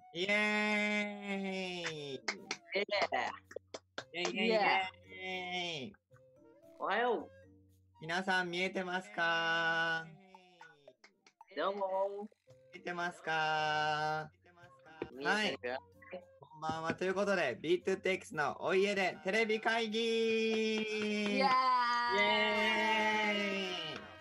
イエーイイえエイイエイイエーイおはよ皆さん見えてますか？ う。どうも。 見えてますか？ 見えてるか？ こんばんは。ということで B2TX のお家でテレビ会議イエーイ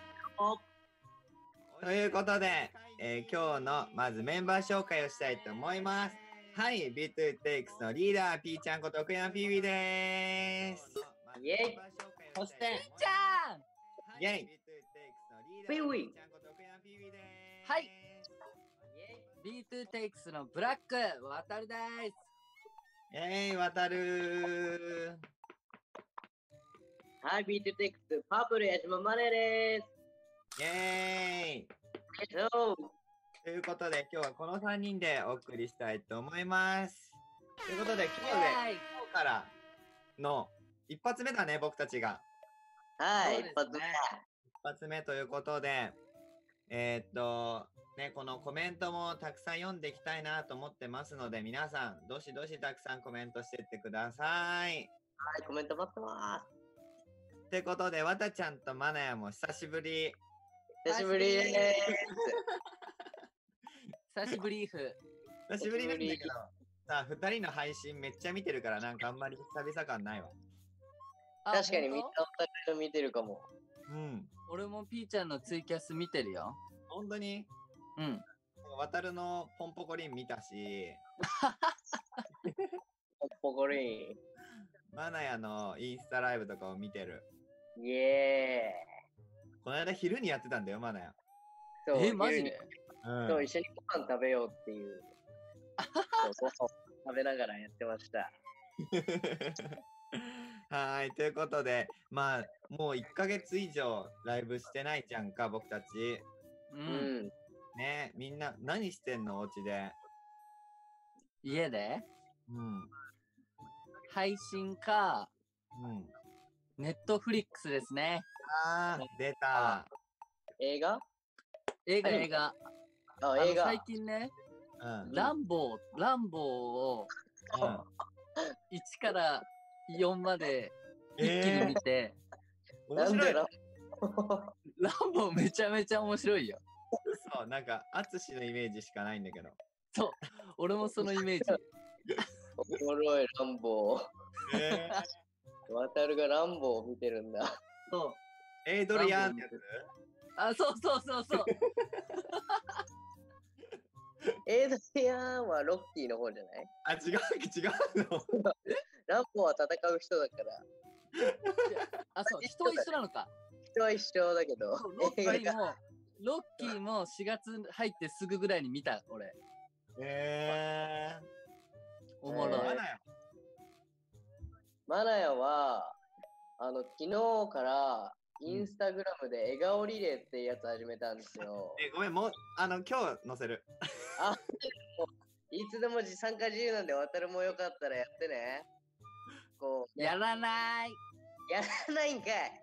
ということで、今日のまずメンバー紹介をしたいと思います。はい、B2TX のリーダー、ピーちゃんこと奥山ピービーです。 イェイ。 そして、 ピーちゃんイェイ。 ピーウィー。 はい。B2TX のブラック、わたるです。 イェイ、わたるはい、B2TX パープル矢島マネーです。 イェーイ。ということで、今日はこの3人でお送りしたいと思います。ということで、今日からの一発目だね、僕たちが。 はい、 ね、 一発目ということで、ね、このコメントもたくさん読んでいきたいなと思ってますので、皆さん、どしどしたくさんコメントしていってください。 はい、コメント待ってます。 ってことで、わたちゃんとまなやも久しぶり。 久しぶりです。 久しぶりーふ。 久しぶりなんだけど、さあ、2人の配信めっちゃ見てるからなんかあんまり久々感ないわ。 確かにみんなお互いの見てるかも。 うん。 俺もピーちゃんのツイキャス見てるよ。 本当に？ うん。 わたるのポンポコリン見たし、 ポンポコリン。 マナヤのインスタライブとかを見てる。 イエこの間昼にやってたんだよ、マナヤ。 ーイ。 マジで？ そう、一緒にご飯食べようっていう。そう食べながらやってました。 はい、ということで、まあ、もう1ヶ月以上ライブしてないじゃんか、僕たち。 うん。 ね、みんな何してんの、お家で。 家で？ うん。 配信か、ネットフリックスですね。 あー、出た。 映画。 あ、映画。最近ね、ランボーを1から4まで一気に見て、 面白い。 ランボーめちゃめちゃ面白いよ。 そう、なんか、アツシのイメージしかないんだけど。 そう、俺もそのイメージ。 おもろい、ランボー。わたるがランボーを見てるんだ。 そう。 エイドリアンってやつ？ あ、そう。 エイドリアンはロッキーの方じゃない？ あ、違うのランボーは戦う人だから。 あ、そう、人は一緒なのか。 人は一緒だけど。 ロッキーも4月入ってすぐぐらいに見た、俺。おもろい。 マナヤは、昨日からインスタグラムで笑顔リレーっていうやつ始めたんですよ。 ごめん、もう、今日載せる。 あ、いつでも参加自由なんで、渡るもよかったらやってね。こう。 やらない。 やらないんかい。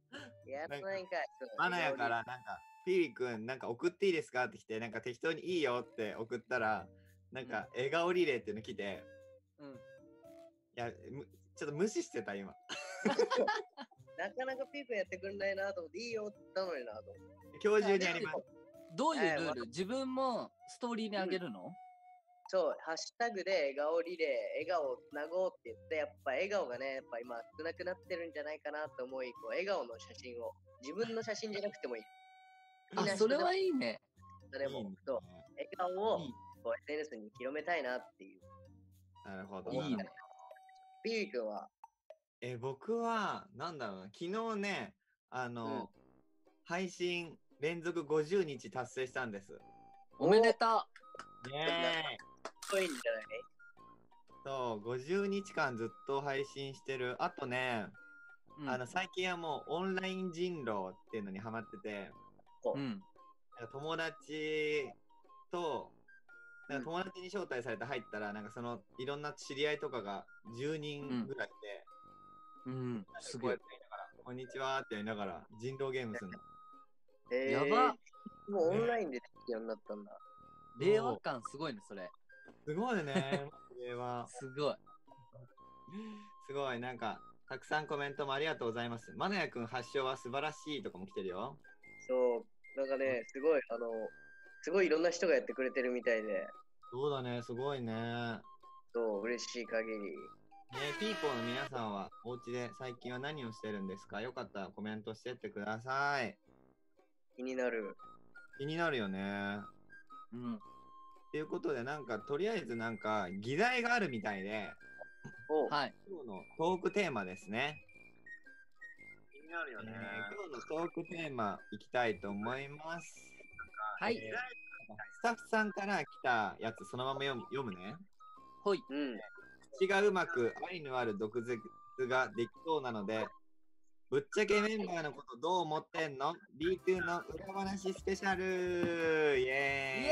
マナヤからなんか、ピリ君なんか送っていいですかって来て、なんか適当にいいよって送ったら、なんか笑顔リレーっていうの来て、いや、ちょっと無視してた今。 なかなかピークやってくんないなと思って、いいよって言ったのになと思って。 今日中にやります。 どういうルール？自分もストーリーにあげるの？ そう、ハッシュタグで笑顔リレー、笑顔をつなごうって言って、やっぱ笑顔がね、やっぱ今少なくなってるんじゃないかなと思い、こう笑顔の写真を、自分の写真じゃなくてもいい。 あ、それはいいね。 誰も、そう、笑顔をこう SNS に広めたいなっていう。 なるほど。 いいね。 ピー君は？ 僕は、なんだろうな、昨日ね、配信連続50日達成したんです。 おめでとう。ねえ。 すごいんじゃない？ そう、50日間ずっと配信してる。あとね、最近はもうオンライン人狼っていうのにハマってて、友達と、友達に招待されて入ったら、なんかそのいろんな知り合いとかが10人ぐらいで、 すごい。 こんにちはってやりながら人狼ゲームするの。 やば。 もうオンラインでできるようになったんだ。 令和感すごいね、それ。 すごいね。これは。 すごい。 すごい。なんか、たくさんコメントもありがとうございます。まなやくん発祥は素晴らしいとかも来てるよ。 そう、なんかね、すごいいろんな人がやってくれてるみたいで、 そうだね、すごいね。 そう、嬉しい限り。 ピーポーの皆さんはお家で最近は何をしてるんですか？よかったらコメントしてってください。 気になる。 気になるよね。 うん。 ということで、なんかとりあえずなんか議題があるみたいで、 はい。 今日のトークテーマですね。 気になるよね。 今日のトークテーマいきたいと思います。 はい。 スタッフさんから来たやつそのまま読むね。 ほい。 うん。 口がうまく愛のある毒舌ができそうなので、ぶっちゃけメンバーのことどう思ってんの？ B2 の裏話スペシャルイエーイイエ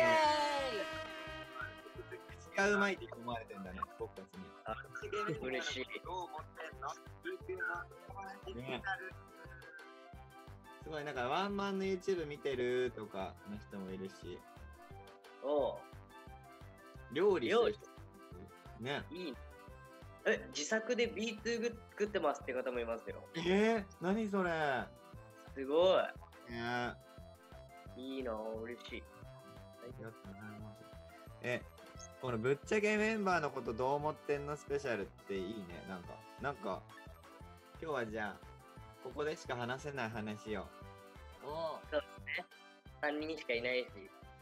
口がうまいって思われてんだね、僕たちに。 嬉しい。 どう思ってんの？ B2 の裏話スペシャル、すごい、なんかワンマンの YouTube 見てるとかの人もいるし、 おう、 料理する人ね。 いい。自作で B2 作ってますって方もいますよ。 何それ。 すごい。 ね、 いいな、嬉しい。 ありがとうございます。このぶっちゃけメンバーのことどう思ってんのスペシャルっていいね。なんか、今日はじゃあ、ここでしか話せない話を。 そうですね。3人しかいないし。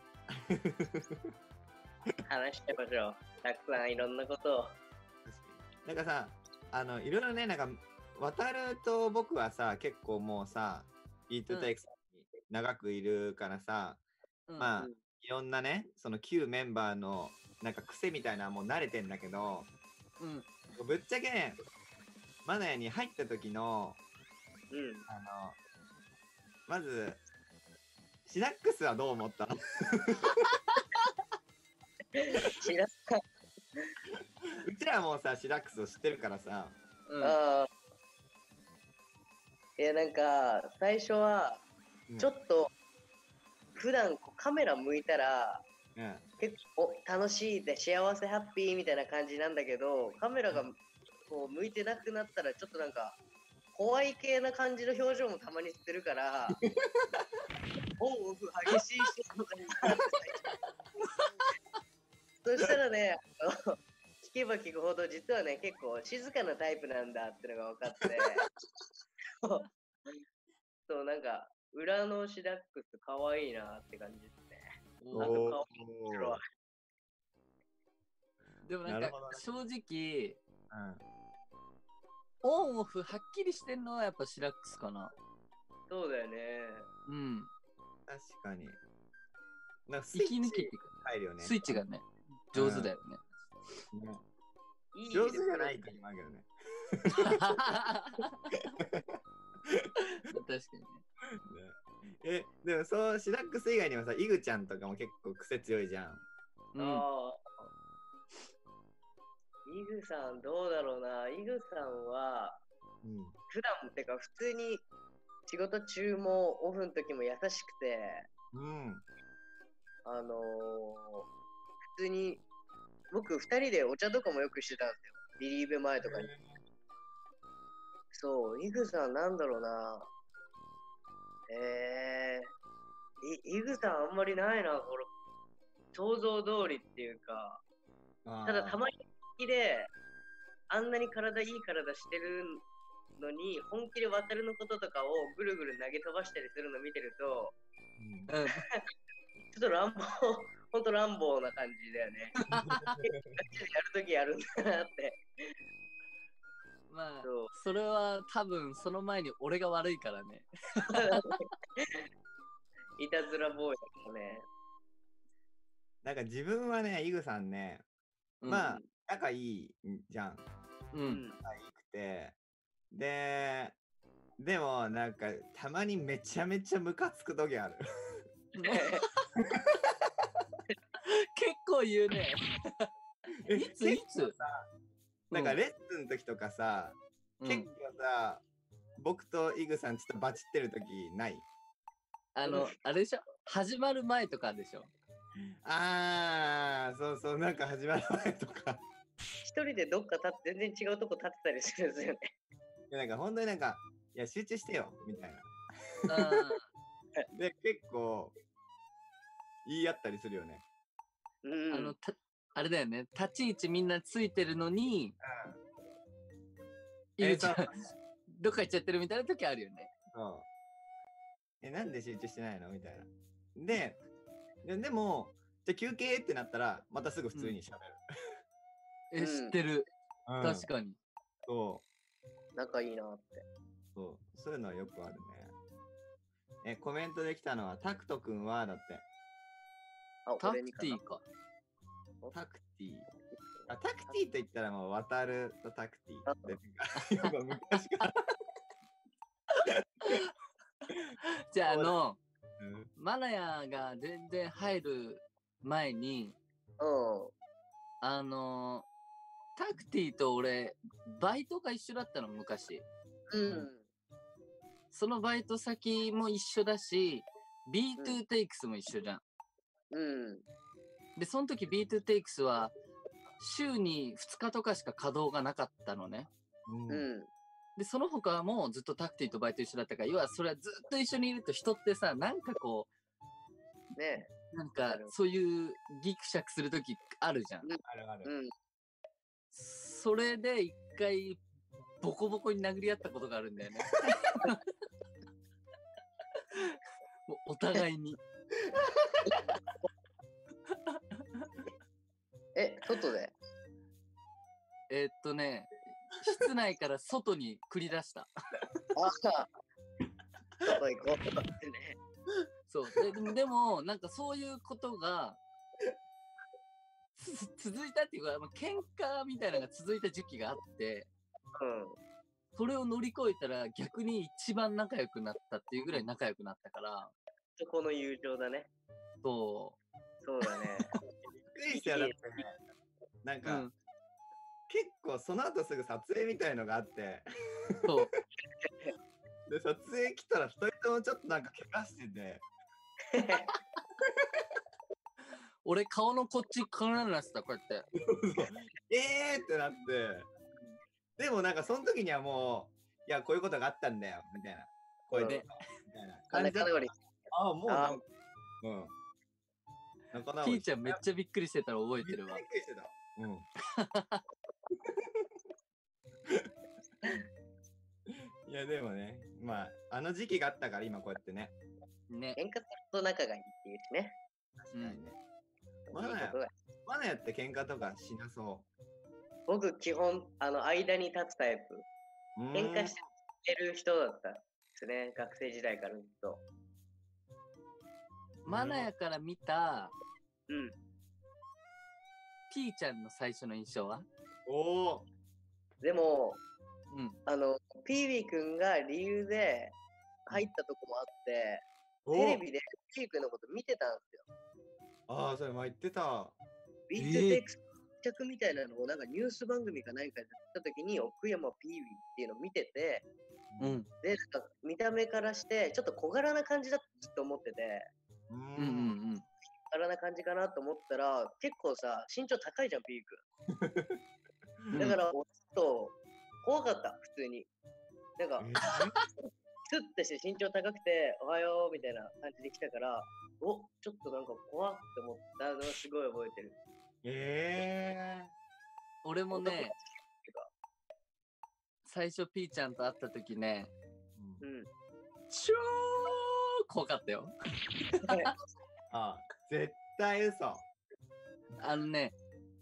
話してましょう。たくさんいろんなことを。 なんかさ、いろいろね、なんか、渡ると僕はさ、結構もうさ、ビートテイクさんに長くいるからさ、まあ、いろんなね、その旧メンバーのなんか癖みたいなのもう慣れてんだけど、ぶっちゃけね、マナヤに入った時の、まず、シダックスはどう思った？ シダックスうちらもさ、シダックスを知ってるからさ。 いや、なんか、最初は、ちょっと、普段カメラ向いたら、結構楽しいで幸せハッピーみたいな感じなんだけど、カメラがこう向いてなくなったらちょっとなんか怖い系な感じの表情もたまにするからオンオフ激しい人とかになってそしたらね聞けば聞くほど実はね結構静かなタイプなんだってのが分かってそうなんか裏のシダックスかわいいなって感じですね。あと顔面白い。 でもなんか正直、オンオフはっきりしてんのはやっぱシラックスかな。 そうだよね。 うん。 確かに。なんか息抜きっていうか、 入るよね。 スイッチがね、上手だよね。 上手じゃないって言うわけどね。 確かにね。でもそう、シダックス以外にもさ、イグちゃんとかも結構癖強いじゃん。 イグさんどうだろうな。イグさんは、普段ってか普通に仕事中もオフの時も優しくて、普通に僕2人でお茶とかもよくしてたんですよ。リリーベ前とかに。そう、イグさんなんだろうな。イグさんあんまりないな、これ。想像通りっていうか、ただたまにで、あんなに体いい体してるのに、本気で渡るのこととかをぐるぐる投げ飛ばしたりするの見てると、ちょっとほんと乱暴な感じだよね。ガチでやるときやるんだなって。 まあ、それは多分その前に俺が悪いからね。 いたずら坊やだね。 なんか自分はね、イグさんね、まあ、仲いいじゃん。仲いくて。でもなんかたまにめちゃめちゃムカつく時ある。 結構言うね。いつなんかレッスンの時とかさ、結構さ、僕とイグさんちょっとバチってる時ない？ あれでしょ、始まる前とかでしょ。 ああ、そうそう、なんか始まる前とか。 一人でどっか全然違うとこ立ってたりするんですよね。 いや、なんか本当になんか、いや、集中してよ、みたいな。で、結構、言い合ったりするよね。 あれだよね、立ち位置みんなついてるのに、どっか行っちゃってるみたいな時あるよね。 そう。なんで集中してないのみたいな。でも、じゃあ休憩ってなったら、またすぐ普通に喋る。知ってる。確かに。 そう。 仲いいなって。 そういうのはよくあるね。コメントできたのは、タクト君は、だって。 タクティか。 タクティ。タクティと言ったらもう、渡るとタクティって、昔から。 じゃあマナヤが全然入る前に、タクティと俺、バイトが一緒だったの、昔。そのバイト先も一緒だし、B2 テイクスも一緒じゃん。で、その時 B2 テイクスは、週に2日とかしか稼働がなかったのね。で、その他はもうずっとタクティとバイト一緒だったから、要はそれはずっと一緒にいると人ってさ、なんかこう、 ね、 なんかそういうギクシャクするときあるじゃん。 あるある。 それで一回ボコボコに殴り合ったことがあるんだよね。もうお互いに。 外で室内から外に繰り出した。 外行こうってね。 そうでもなんかそういうことが続いたっていうか、喧嘩みたいなのが続いた時期があって、それを乗り越えたら逆に一番仲良くなったっていうぐらい仲良くなったから。 そこの友情だね。そうだね。 びっくりしたよ。だってね、なんか、結構その後すぐ撮影みたいのがあって。で、撮影来たら2人ともちょっとなんか怪我してて。 俺顔のこっちからなってた、こうやって。 ってなって。でもなんかその時にはもう、いや、こういうことがあったんだよ、みたいな。声で、みたいな感じだった。もうなんか、 ピーちゃんめっちゃびっくりしてたら覚えてるわ。 びっくりしてた。いや、でもね、あの時期があったから今こうやってね。 喧嘩すると仲がいいっていうしね。 確かにね。マナヤって喧嘩とかしなそう。 僕、基本、間に立つタイプ。喧嘩してる人だったですね、学生時代からずっと。 マナヤから見た、ピーちゃんの最初の印象は？ でも、ピービー君が理由で入ったとこもあって、テレビでピー君のこと見てたんですよ。 それ前言ってた。 ビートテックス着みたいなのをなんかニュース番組か何かでやった時に奥山ピービーっていうのを見てて、で、なんか見た目からしてちょっと小柄な感じだとずっと思ってて、小柄な感じかなと思ったら、結構さ、身長高いじゃん、ピー君。だから、ちょっと怖かった、普通に。なんか、スッてして身長高くて、おはようみたいな感じで来たから、ちょっとなんか怖って思ったのをすごい覚えてる。 俺もね、最初ピーちゃんと会った時ね、超怖かったよ。 絶対嘘。 なんで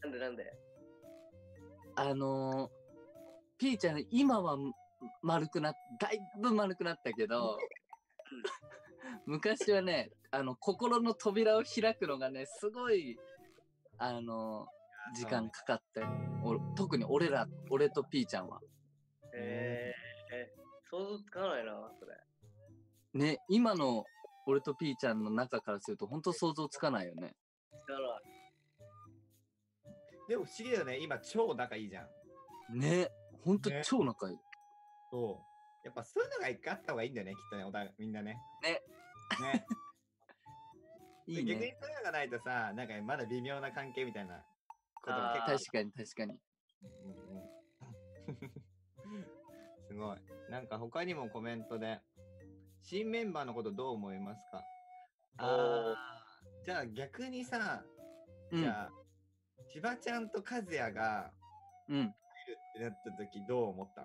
ピーちゃん今はだいぶ丸くなったけど、昔はね、心の扉を開くのがね、すごい時間かかって、特に俺とピーちゃんは。 想像つかないな、それ。 ね、今の俺とピーちゃんの中からすると本当想像つかないよね。 でも不思議だよね、今超仲いいじゃん。 ね、本当超仲いい。 やっぱそういうのが一回あった方がいいんだよね、きっとね、みんなね。 ね。 いい逆にね。 そういうのがないとさ、なんかまだ微妙な関係みたいなことが確かに確かに。 すごい。なんか他にもコメントで、新メンバーのことどう思いますか？じゃあ逆にさ、じゃあ、千葉ちゃんと和也が入るってなった時どう思った？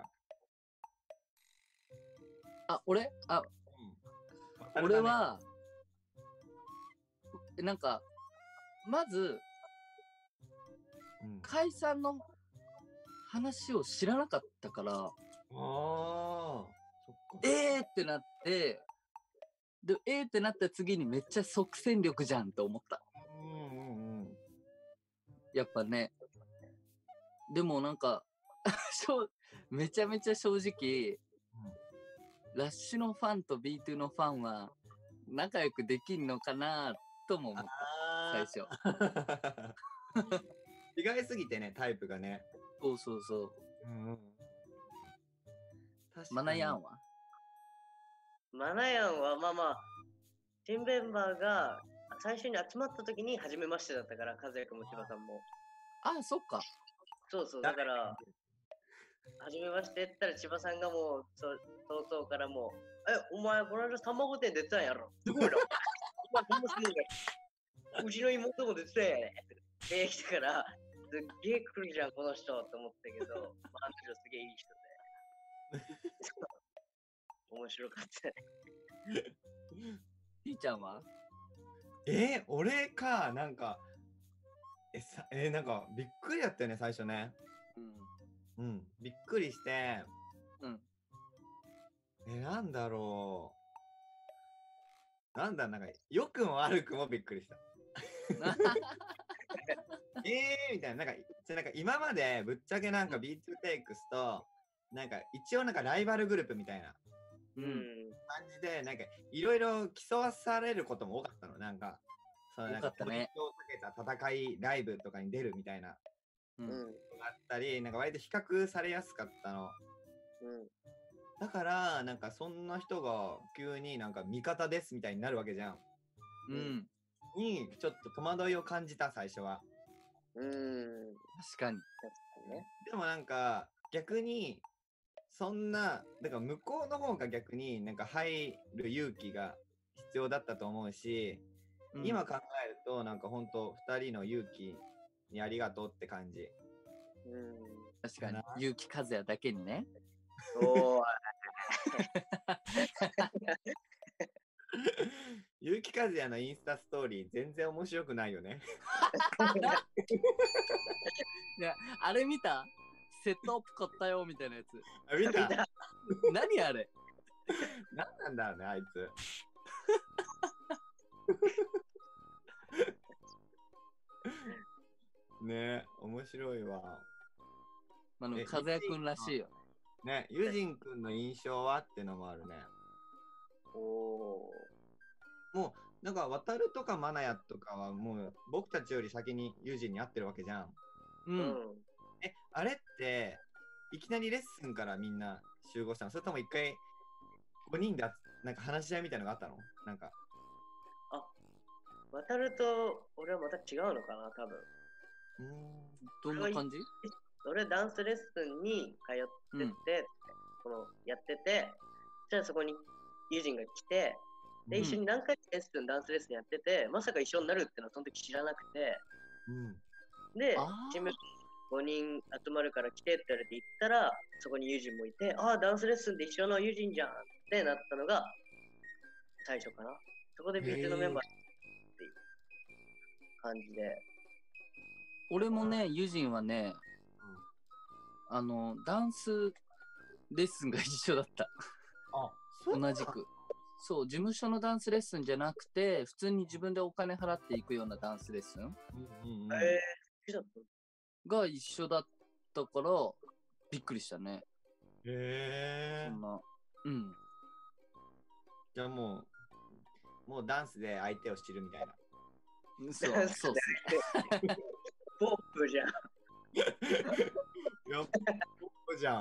俺は、なんか、まず、解散の話を知らなかったから、ってなって、で、ってなった次にめっちゃ即戦力じゃんと思った。やっぱね。でもなんか、めちゃめちゃ正直、ラッシュのファンと B2 のファンは仲良くできんのかなとも思った、最初。違いすぎてね、タイプがね。 そう。マナヤンはまあ、新メンバーが最初に集まった時に初めましてだったから、和也くんも千葉さんも。 そっか。 そう、だから、初めましてって言ったら千葉さんがもう、そうからもう、お前この間さんま御殿出てたんやろ。すごいな。お前ほんますごいね。うちの妹も出てたんやね。って来たから、すっげえ来るじゃん、この人って思ったけど、あの人すげえいい人で。面白かったね。 ひーちゃんは？ 俺か、なんか、なんかびっくりだったよね、最初ね。びっくりして、なんだろう。なんか、良くも悪くもびっくりした。みたいな、なんか今までぶっちゃけなんか B2 テイクスと、なんか一応なんかライバルグループみたいな感じで、なんかいろいろ競わされることも多かったの。なんか、 なんかポイントをかけた戦いライブとかに出るみたいな。があったり、なんか割と比較されやすかったの。だから、なんかそんな人が急になんか味方ですみたいになるわけじゃん。に、ちょっと戸惑いを感じた、最初は。 確かに。 でもなんか、逆に、そんな、だから向こうの方が逆になんか入る勇気が必要だったと思うし、今考えるとなんか本当2人の勇気にありがとうって感じ。 確かに。結城和也だけにね。 結城和也のインスタストーリー全然面白くないよね。 いや、あれ見た？セットアップ買ったよみたいなやつ。 見た？ 何あれ？ 何なんだろうね、あいつ。ね、面白いわ。 和也くんらしいよね。ユジンくんの印象はってのもあるね。もうなんか渡るとかマナヤとかはもう僕たちより先にユジンに会ってるわけじゃん。あれっていきなりレッスンからみんな集合したの？それとも一回5人でなんか話し合いみたいなのがあったの？なんか。 渡ると俺はまた違うのかな、多分。 どんな感じ？ 俺ダンスレッスンに通ってて、やってて、じゃあそこに友人が来て、で、一緒に何回ダンスレッスンやってて、まさか一緒になるってのはその時知らなくて、で、チーム5人集まるから来てって言われて行ったら、そこに友人もいて、ダンスレッスンで一緒の友人じゃんってなったのが最初かな。そこで B2 のメンバーっていう感じで。 俺もね、友人はね、ダンスレッスンが一緒だった。同じく。そう、事務所のダンスレッスンじゃなくて、普通に自分でお金払っていくようなダンスレッスンが一緒だったから、びっくりしたね。そんな。 じゃあもうダンスで相手を知るみたいな。 そうっすね。 ポップじゃん。 ポップじゃ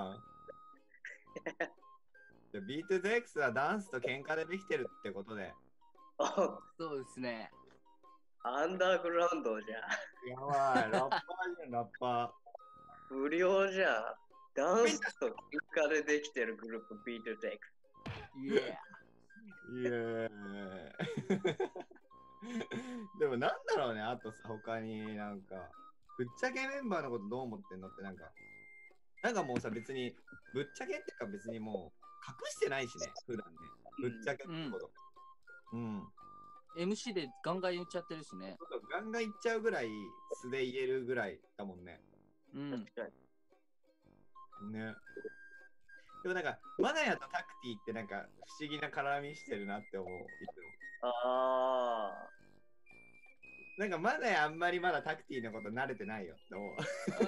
ん。B2X はダンスと喧嘩でできてるってことで。 そうですね。 アンダーグラウンドじゃん。 やばい、ラッパーじゃん、ラッパー。不良じゃん。ダンスと喧嘩でできてるグループ、ビートテイク。 イエー。イエーイ。でもなんだろうね、あとさ、他になんか、ぶっちゃけメンバーのことどう思ってんのってなんかもうさ、別に、ぶっちゃけってか別にもう、隠してないしね、普段ね。ぶっちゃけってこと。うん。 MC でガンガン言っちゃってるしね。 ガンガン言っちゃうぐらい素で言えるぐらいだもんね。 うん。 確かに。ね。でもなんか、マナヤとタクティってなんか不思議な絡みしてるなって思う、いつも。 ああ。 なんかマナヤあんまりまだタクティのこと慣れてないよって思う。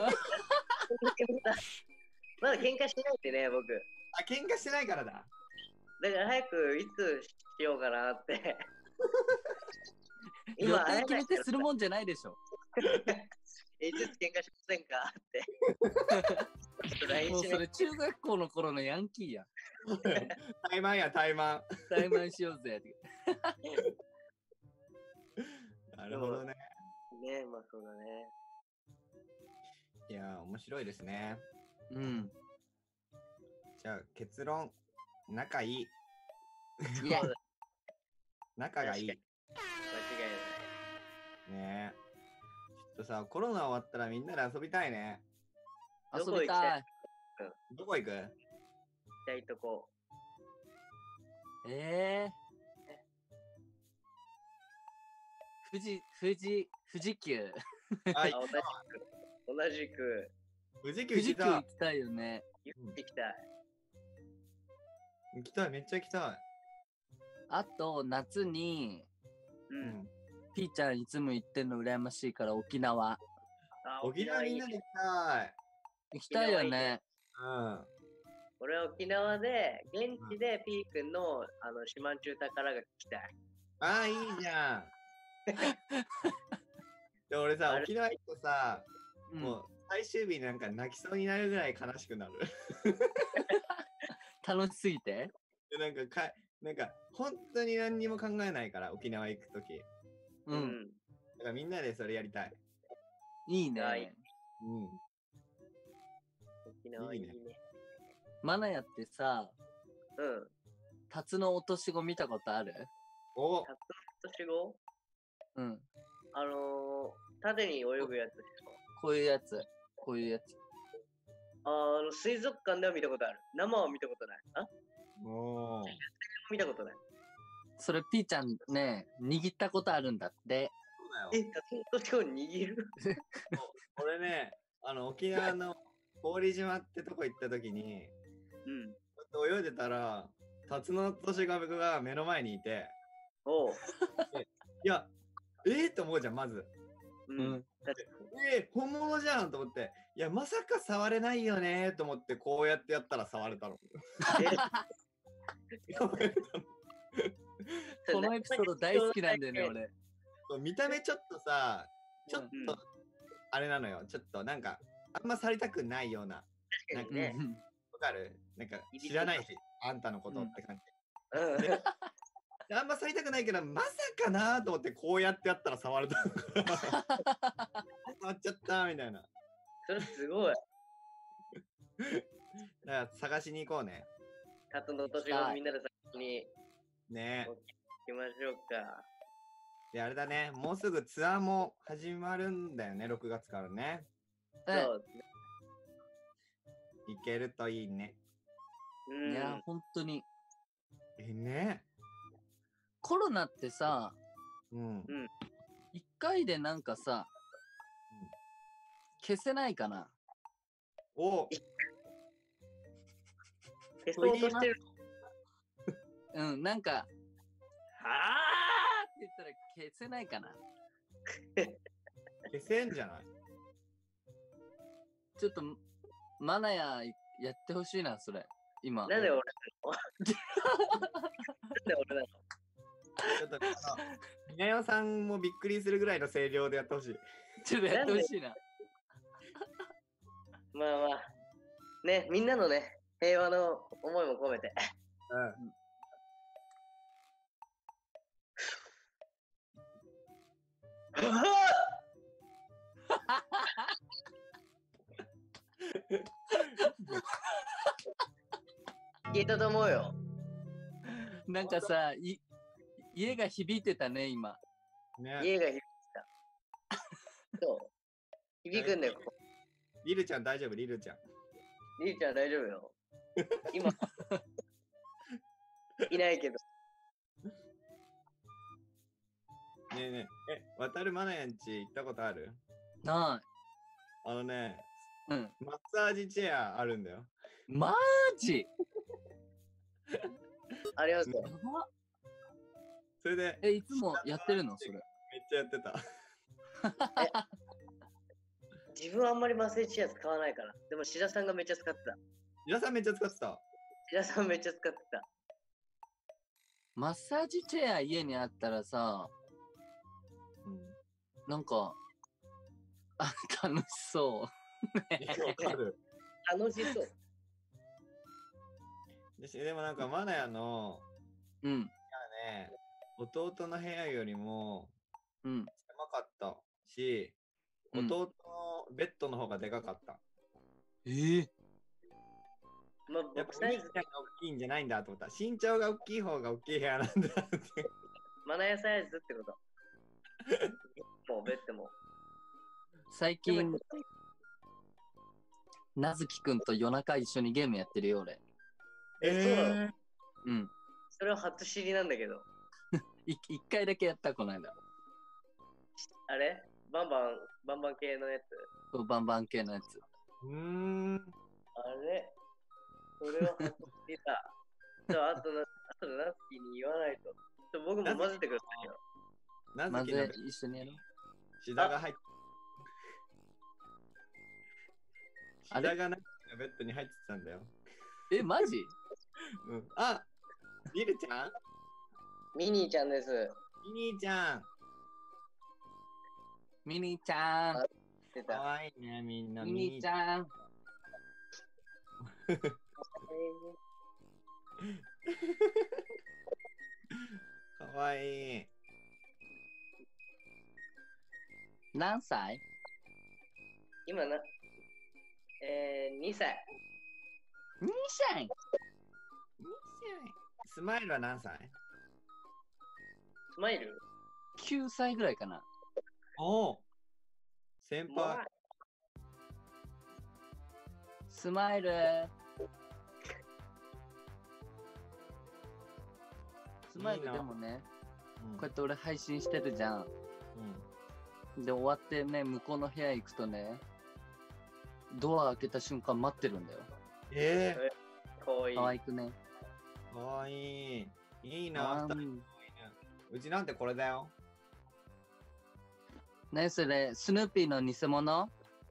まだ喧嘩してないってね、僕。 あ、喧嘩してないからだ。 だから早くいつしようかなって。 予定決めてするもんじゃないでしょ。 いつ喧嘩しませんかって。 もうそれ中学校の頃のヤンキーや。 タイマンや、タイマン。 タイマンしようぜ。 なるほどね。 ね、まあそうだね。 いやー、面白いですね。 うん。 じゃあ結論、仲いい。 いや、 仲がいい。間違いない。ねえ。ちょっとさ、コロナ終わったらみんなで遊びたいね。 遊びたい。 どこ行く？ 行きたいとこ。 富士急。 あ、 同じく。 富士急行きたいよね。 行きたい。 行きたい、めっちゃ行きたい。 あと、夏に、ピーちゃんいつも行ってんの羨ましいから沖縄。 沖縄みんなで行きたい。 行きたいよね。 うん。 俺は沖縄で、現地でピー君の、四万十宝が聞きたい。 ああ、いいじゃん。で俺さ、沖縄行くとさ、もう最終日なんか泣きそうになるぐらい悲しくなる。 楽しすぎて？ なんか本当に何にも考えないから、沖縄行くとき。 うん。 だからみんなでそれやりたい。 いいね。 うん。 沖縄いいね。 マナヤってさ、タツノ落とし子見たことある？ タツノ落とし子？ うん。 縦に泳ぐやつでしょ。 こういうやつ。こういうやつ。 水族館では見たことある。生は見たことない。見たことない。 それ、ピーちゃんね、握ったことあるんだって。 タツノ落とし子握る？ 俺ね、沖縄の郡島ってとこ行った時に、泳いでたら、タツノオトシゴが目の前にいて、いや、って思うじゃん、まず。本物じゃんと思って、いや、まさか触れないよねと思って、こうやってやったら触れたの。 このエピソード大好きなんだよね、俺。 見た目ちょっとさ、ちょっと、あれなのよ、ちょっとなんか、あんまされたくないような。なんかね、わかる？なんか知らないし、あんたのことって感じ。あんまされたくないけど、まさかなと思ってこうやってやったら触れたのか触っちゃったみたいな。 それすごい。 だから探しに行こうね。 タツノオトシゴみんなで探しに。 ね。 行きましょうか。 で、あれだね、もうすぐツアーも始まるんだよね、6月からね。 そうですね。 行けるといいね。 いや、本当に。 ね。 コロナってさ、一回でなんかさ、消せないかな？ 消そうとしてる。 なんか、はーって言ったら消せないかな？ 消せんじゃない？ ちょっと、マナヤやってほしいな、それ。今。 なんで俺なの？なんで俺なの？ ちょっと、みなよさんもびっくりするぐらいの声量でやってほしい。 ちょっとやってほしいな。 まあまあ。ね、みんなのね、平和の思いも込めて。 聞いたと思うよ。 なんかさ、家が響いてたね、今。 ね、家が響いた。そう。響くんだよ、ここ。 リルちゃん大丈夫、リルちゃん。 リルちゃん大丈夫よ。今、いないけど。 ねえねえ、渡るマナヤんち行ったことある？ ない。 あのね、 うん。 マッサージチェアあるんだよ。 マジありますよ。 それで。 いつもやってるのそれ。めっちゃやってた。 自分はあんまりマッサージチェア使わないから。でも、志田さんがめっちゃ使ってた。 志田さんめっちゃ使ってた。 志田さんめっちゃ使ってた。 マッサージチェア家にあったらさ、なんか、楽しそう。 楽しそう。 でもなんかマナヤの、ね、弟の部屋よりも狭かったし、弟のベッドの方がでかかった。 まあ、 やっぱ身長が大きいんじゃないんだと思った。身長が大きい方が大きい部屋なんだって。 マナヤサイズってこと。もうベッドも。 最近、なずきくんと夜中一緒にゲームやってるよ、俺。 そうなの？ うん。 それは初知りなんだけど。 一回だけやった、この間。 あれバンバン系のやつ？ そう、バンバン系のやつ。 あれそれは初知りだ。あとナスキに言わないと。僕も混ぜてくださいよ。 混ぜ、一緒にやろう。 シダが入って。シダがベッドに入ってたんだよ。 マジ？ うん。あ、ミルちゃん？ ミニーちゃんです。 ミニーちゃん。 ミニーちゃん。 かわいいね、みんな。 ミニーちゃん。 かわいい。 何歳？ 今2歳。 2歳。 スマイルは何歳？ スマイル ?9 歳ぐらいかな。 おお。先輩。 スマイル。スマイルでもね、こうやって俺配信してるじゃん。で、終わってね、向こうの部屋行くとね、ドア開けた瞬間待ってるんだよ。 かわいい。 かわいくね。 かわいい。いいな。うちなんてこれだよ。 何それ、スヌーピーの偽物？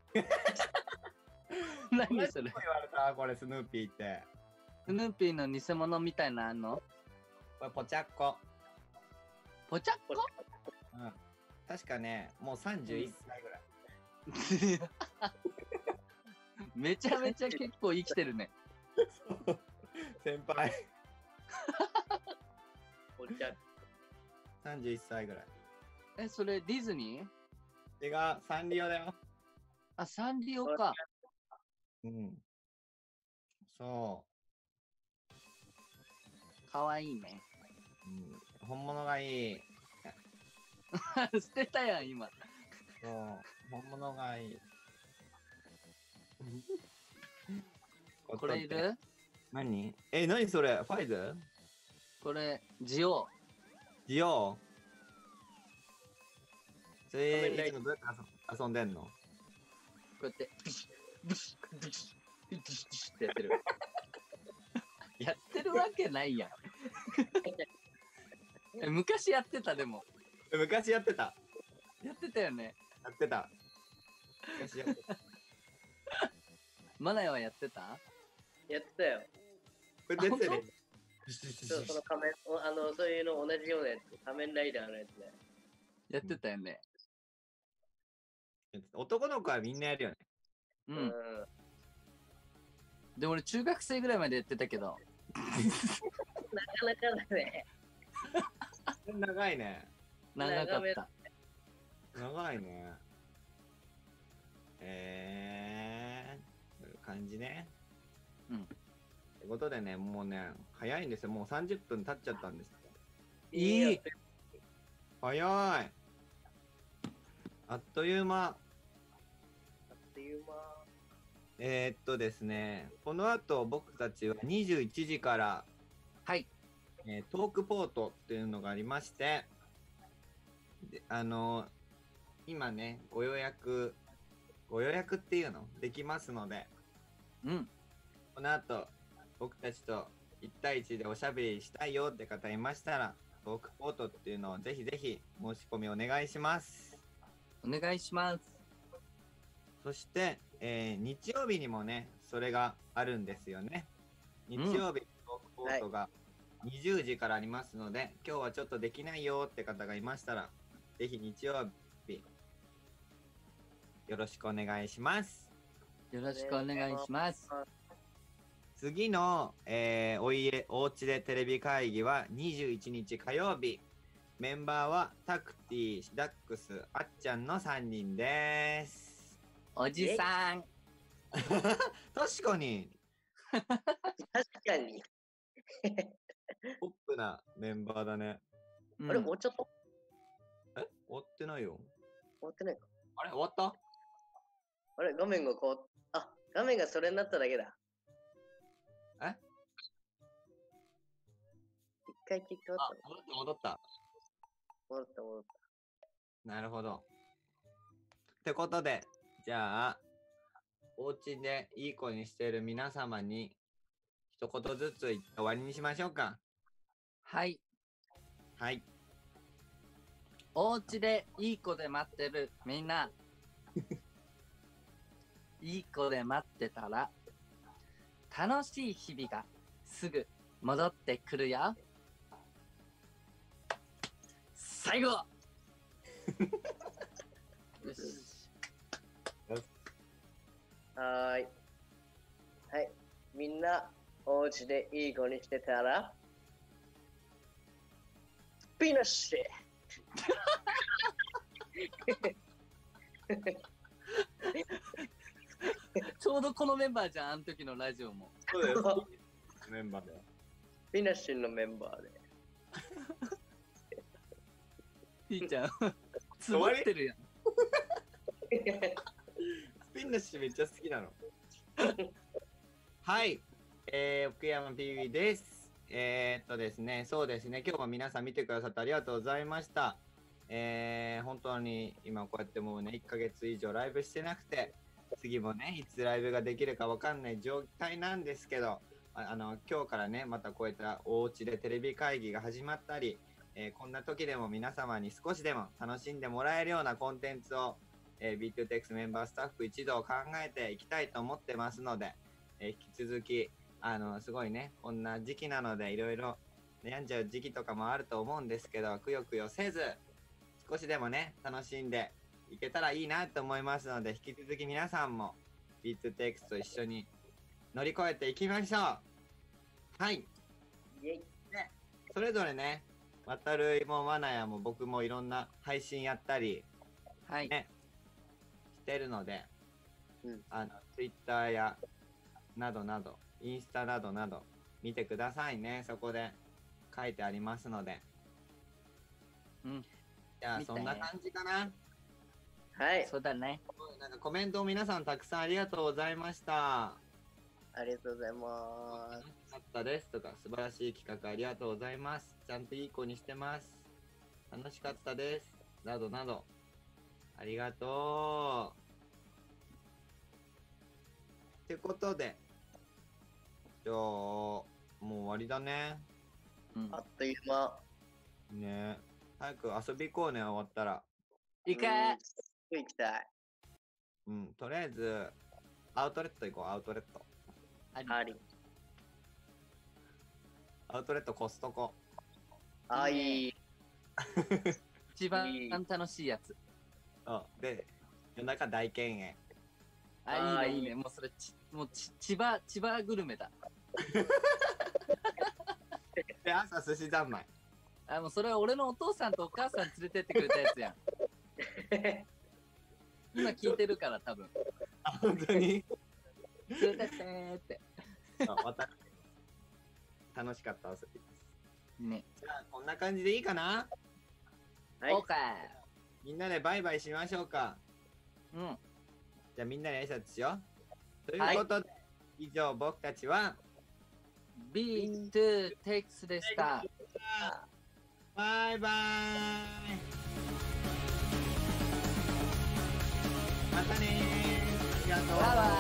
何それ。 言われたこれスヌーピーって。 スヌーピーの偽物みたいなの？ これポチャッコ。 ポチャッコ？ うん。確かね、もう31歳ぐらい。 めちゃめちゃ結構生きてるね。 先輩。31歳ぐらい。 それディズニー？違う、サンリオだよ。 あ、サンリオか。 うん。そう。 かわいいね。 うん。本物がいい。 捨てたやん、今。 そう。本物がいい。 これいる？ 何？何それ？ファイズ？ これ、ジオ。 ジオ？それ、いつもどうやって遊んでんの？こうやって、ブシッ、ブシッ、ブシッ、ブシッ、ブシッってやってる。やってるわけないやん。昔やってた、でも。 昔やってた。 やってたよね。 やってた。昔やってた。 マナヤはやってた？ やってたよ。 これ出てる。 そう、その仮面、そういうの同じようなやつ、仮面ライダーのやつで。 やってたよね。 男の子はみんなやるよね。 うん。で、俺中学生ぐらいまでやってたけど。 なかなかだね。 長いね。 長かった。 長いね。こういう感じね。 うん。 ってことでね、もうね、早いんですよ。もう30分経っちゃったんですよ。 いい。 早い。あっという間。 あっという間。 ですね、この後僕たちは21時から、 はい。 トークポートっていうのがありまして、で今ね、ご予約っていうのできますので、 うん。 この後僕たちと1対1でおしゃべりしたいよって方いましたら、トークポートっていうのをぜひぜひ申し込みお願いします。 お願いします。 そして、日曜日にもね、それがあるんですよね。日曜日、トークポートが20時からありますので、今日はちょっとできないよって方がいましたら、ぜひ日曜日、よろしくお願いします。 よろしくお願いします。 次の、おうちでテレビ会議は21日火曜日。メンバーはタクティ、シダックス、あっちゃんの3人です。 おじさん。 確かに。 確かに。 ポップなメンバーだね。 あれ、終わっちゃった？ 終わってないよ。 終わってないか。 あれ終わった？ あれ、画面が変わっ、画面がそれになっただけだ。一回切って終わった。 戻った。なるほど。ってことで、じゃあ、お家でいい子にしている皆様に、一言ずつ言って終わりにしましょうか。 はい。 はい。 お家でいい子で待ってるみんな。いい子で待ってたら、楽しい日々がすぐ戻ってくるよ。最後。よし。 はい。みんな、お家でいい子にしてたら、スピナッシちょうどこのメンバーじゃん、あの時のラジオも。 そうだよ。メンバーで。 スピナッシュのメンバーで。 ひーちゃん、つぼってるやん。 スピンナッシュめっちゃ好きなの。はい。奥山 PV です。ですね、そうですね、今日も皆さん見てくださってありがとうございました。本当に今こうやってもうね、1ヶ月以上ライブしてなくて、次もね、いつライブができるかわかんない状態なんですけど、今日からね、またこういったお家でテレビ会議が始まったり、こんな時でも皆様に少しでも楽しんでもらえるようなコンテンツを、B2TEX メンバースタッフ一同考えていきたいと思ってますので、引き続きすごいね、こんな時期なのでいろいろ悩んじゃう時期とかもあると思うんですけど、くよくよせず少しでもね楽しんでいけたらいいなと思いますので、引き続き皆さんも B2TEX と一緒に乗り越えていきましょう。はい。でそれぞれね、わたるもまなやも僕もいろんな配信やったり、 はいね、してるので、Twitter やなどなど、インスタなどなど見てくださいね。そこで書いてありますので。 うん。 じゃあそんな感じかな。 はい。 そうだね。 なんかコメントを皆さんたくさんありがとうございました。 ありがとうございます。 楽しかったですとか、素晴らしい企画ありがとうございます。ちゃんといい子にしてます。楽しかったです。などなど。ありがとう。ってことで、じゃあ、もう終わりだね。 あっという間。 ね、早く遊び行こうね、終わったら。 行け。 行きたい。 とりあえず、アウトレット行こう、アウトレット。 あり。 アウトレットコストコ。 いい。 一番楽しいやつ。 で、夜中大犬園。 いいね、いいね。もうそれ、もう千葉グルメだ。 で、朝寿司三昧。 もうそれは俺のお父さんとお母さん連れてってくれたやつやん。 今聞いてるから多分。 あ、本当に連れてってーって。 また楽しかった遊びです。 ね。 じゃあこんな感じでいいかな？ はい。 みんなでバイバイしましょうか。 うん。 じゃあみんなで挨拶しよう。ということで、以上僕たちは B2Takes でした。 バイバイ。またねー。ありがとう。バイバイ。